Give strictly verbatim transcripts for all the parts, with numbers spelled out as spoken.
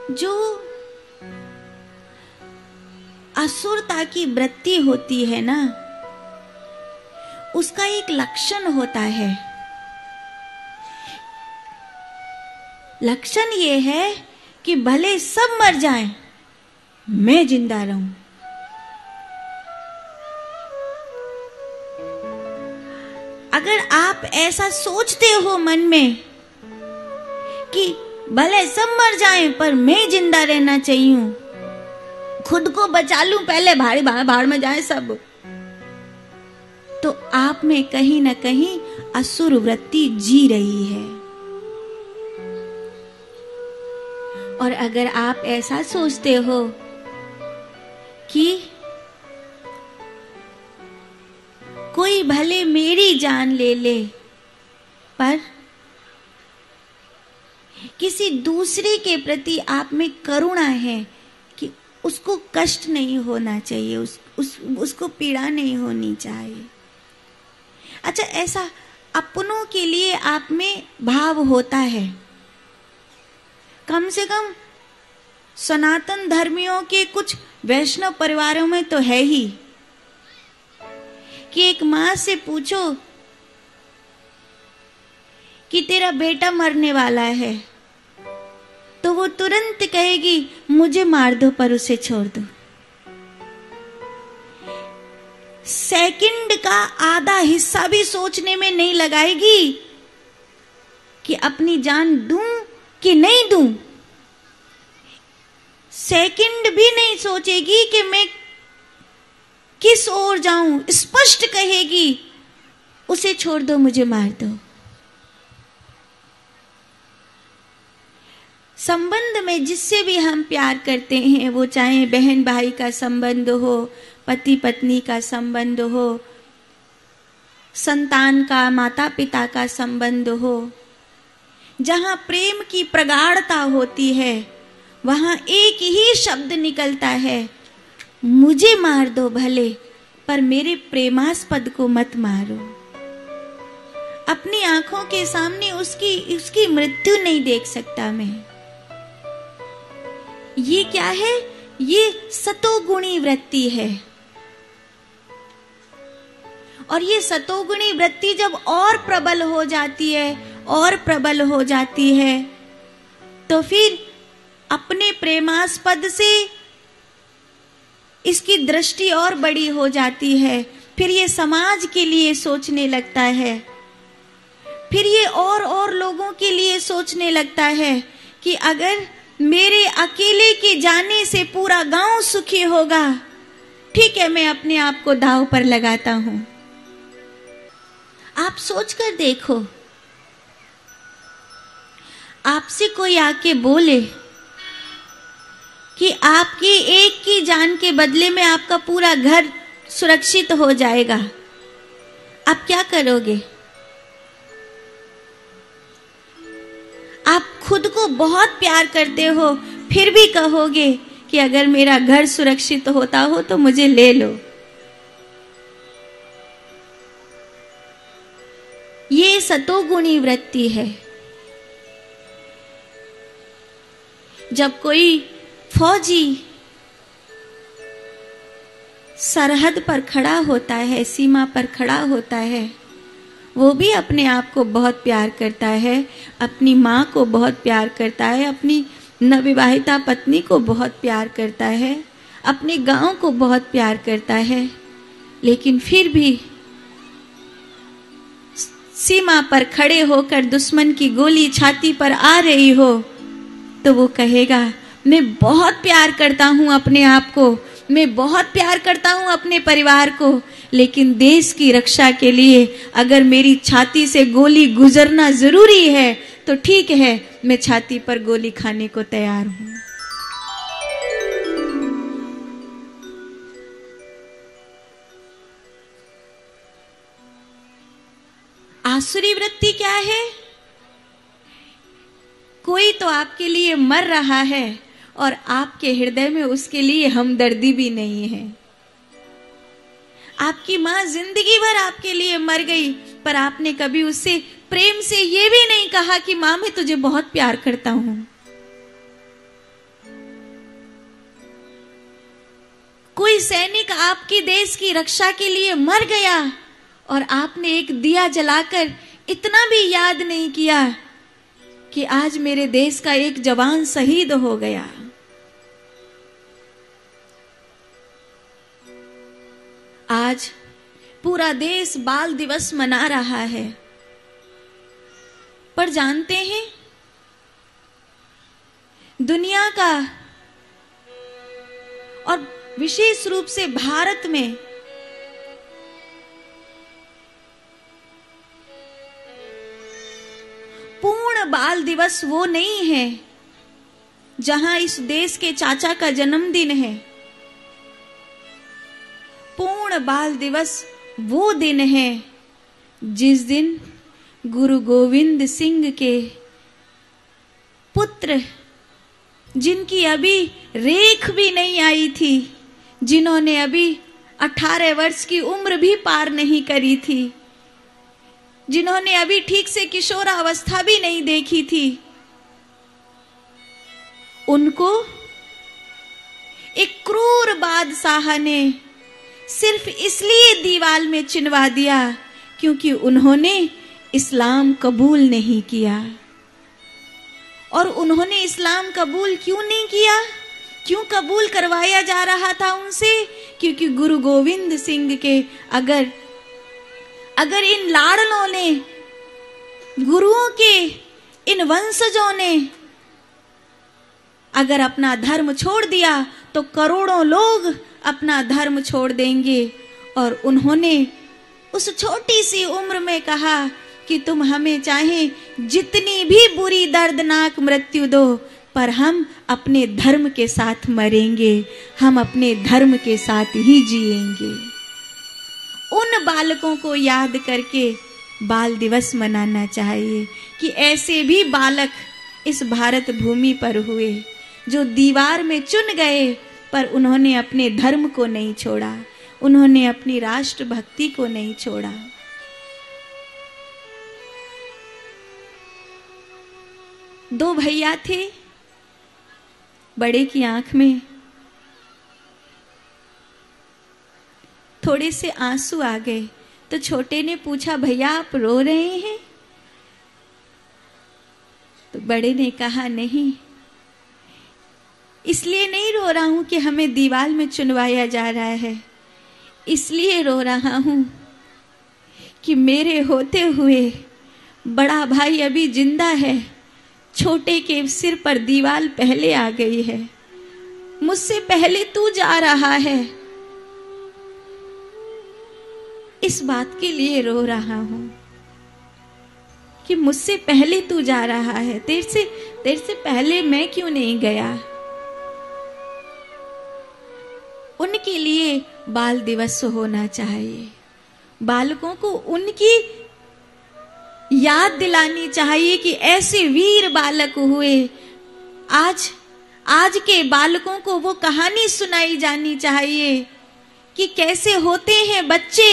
जो असुरता की वृत्ति होती है ना, उसका एक लक्षण होता है। लक्षण ये है कि भले सब मर जाएं, मैं जिंदा रहूं। अगर आप ऐसा सोचते हो मन में कि भले सब मर जाएं पर मैं जिंदा रहना चाहिए, खुद को बचा लूं पहले, भाड़ी भाड़ भाड़ में जाए सब, तो आप में कहीं ना कहीं असुर वृत्ति जी रही है। और अगर आप ऐसा सोचते हो कि कोई भले मेरी जान ले ले पर किसी दूसरे के प्रति आप में करुणा है कि उसको कष्ट नहीं होना चाहिए, उस, उस उसको पीड़ा नहीं होनी चाहिए। अच्छा, ऐसा अपनों के लिए आप में भाव होता है। कम से कम सनातन धर्मियों के कुछ वैष्णव परिवारों में तो है ही कि एक माँ से पूछो कि तेरा बेटा मरने वाला है, तो वो तुरंत कहेगी मुझे मार दो पर उसे छोड़ दो। सेकंड का आधा हिस्सा भी सोचने में नहीं लगाएगी कि अपनी जान दूं कि नहीं दूं। सेकंड भी नहीं सोचेगी कि मैं किस ओर जाऊं, स्पष्ट कहेगी उसे छोड़ दो, मुझे मार दो। संबंध में जिससे भी हम प्यार करते हैं, वो चाहे बहन भाई का संबंध हो, पति पत्नी का संबंध हो, संतान का माता पिता का संबंध हो, जहां प्रेम की प्रगाढ़ता होती है वहां एक ही शब्द निकलता है, मुझे मार दो भले पर मेरे प्रेमास्पद को मत मारो। अपनी आंखों के सामने उसकी उसकी मृत्यु नहीं देख सकता मैं। ये क्या है? ये सतोगुणी वृत्ति है। और ये सतोगुणी वृत्ति जब और प्रबल हो जाती है और प्रबल हो जाती है तो फिर अपने प्रेमास्पद से इसकी दृष्टि और बड़ी हो जाती है। फिर ये समाज के लिए सोचने लगता है, फिर ये और और लोगों के लिए सोचने लगता है कि अगर मेरे अकेले के जाने से पूरा गांव सुखी होगा, ठीक है मैं अपने आप को दांव पर लगाता हूं। आप सोचकर देखो, आपसे कोई आके बोले कि आपकी एक की जान के बदले में आपका पूरा घर सुरक्षित हो जाएगा, आप क्या करोगे? आप खुद को बहुत प्यार करते हो, फिर भी कहोगे कि अगर मेरा घर सुरक्षित होता हो तो मुझे ले लो। ये सतोगुणी वृत्ति है। जब कोई फौजी सरहद पर खड़ा होता है, सीमा पर खड़ा होता है, वो भी अपने आप को बहुत प्यार करता है, अपनी माँ को बहुत प्यार करता है, अपनी नवविवाहिता पत्नी को बहुत प्यार करता है, अपने गांव को बहुत प्यार करता है। लेकिन फिर भी सीमा पर खड़े होकर दुश्मन की गोली छाती पर आ रही हो तो वो कहेगा मैं बहुत प्यार करता हूं अपने आप को, मैं बहुत प्यार करता हूं अपने परिवार को, लेकिन देश की रक्षा के लिए अगर मेरी छाती से गोली गुजरना जरूरी है तो ठीक है, मैं छाती पर गोली खाने को तैयार हूं। आसुरी वृत्ति क्या है? कोई तो आपके लिए मर रहा है और आपके हृदय में उसके लिए हमदर्दी भी नहीं है। आपकी माँ जिंदगी भर आपके लिए मर गई, पर आपने कभी उससे प्रेम से ये भी नहीं कहा कि माँ मैं तुझे बहुत प्यार करता हूं। सैनिक आपके देश की रक्षा के लिए मर गया और आपने एक दिया जलाकर इतना भी याद नहीं किया कि आज मेरे देश का एक जवान शहीद हो गया। आज पूरा देश बाल दिवस मना रहा है, पर जानते हैं दुनिया का और विशेष रूप से भारत में पूर्ण बाल दिवस वो नहीं है जहां इस देश के चाचा का जन्मदिन है। पूर्ण बाल दिवस वो दिन है जिस दिन गुरु गोविंद सिंह के पुत्र, जिनकी अभी रेख भी नहीं आई थी, जिन्होंने अभी अठारह वर्ष की उम्र भी पार नहीं करी थी, जिन्होंने अभी ठीक से किशोरावस्था भी नहीं देखी थी, उनको एक क्रूर बादशाह ने सिर्फ इसलिए दीवाल में चिनवा दिया क्योंकि उन्होंने इस्लाम कबूल नहीं किया। और उन्होंने इस्लाम कबूल क्यों नहीं किया? क्यों कबूल करवाया जा रहा था उनसे? क्योंकि गुरु गोविंद सिंह के अगर अगर इन लाड़लों ने, गुरुओं के इन वंशजों ने अगर अपना धर्म छोड़ दिया तो करोड़ों लोग अपना धर्म छोड़ देंगे। और उन्होंने उस छोटी सी उम्र में कहा कि तुम हमें चाहे जितनी भी बुरी दर्दनाक मृत्यु दो, पर हम अपने धर्म के साथ मरेंगे, हम अपने धर्म के साथ ही जिएंगे। उन बालकों को याद करके बाल दिवस मनाना चाहिए कि ऐसे भी बालक इस भारत भूमि पर हुए जो दीवार में चुन गए, पर उन्होंने अपने धर्म को नहीं छोड़ा, उन्होंने अपनी राष्ट्रभक्ति को नहीं छोड़ा। दो भैया थे, बड़े की आंख में थोड़े से आंसू आ गए तो छोटे ने पूछा, भैया आप रो रहे हैं? तो बड़े ने कहा, नहीं, इसलिए नहीं रो रहा हूं कि हमें दीवार में चुनवाया जा रहा है, इसलिए रो रहा हूं कि मेरे होते हुए बड़ा भाई अभी जिंदा है, छोटे के सिर पर दीवार पहले आ गई है, मुझसे पहले तू जा रहा है, इस बात के लिए रो रहा हूं कि मुझसे पहले तू जा रहा है, तेरे से तेरे से पहले मैं क्यों नहीं गया। उनके लिए बाल दिवस होना चाहिए, बालकों को उनकी याद दिलानी चाहिए कि ऐसे वीर बालक हुए। आज आज के बालकों को वो कहानी सुनाई जानी चाहिए कि कैसे होते हैं बच्चे।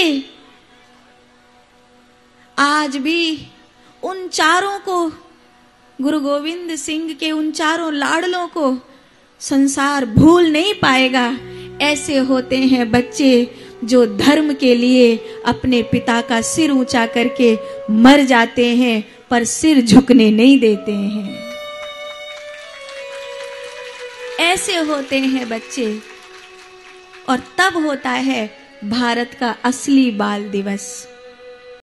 आज भी उन चारों को, गुरु गोविंद सिंह के उन चारों लाडलों को संसार भूल नहीं पाएगा। ऐसे होते हैं बच्चे जो धर्म के लिए अपने पिता का सिर ऊंचा करके मर जाते हैं, पर सिर झुकने नहीं देते हैं। ऐसे होते हैं बच्चे, और तब होता है भारत का असली बाल दिवस।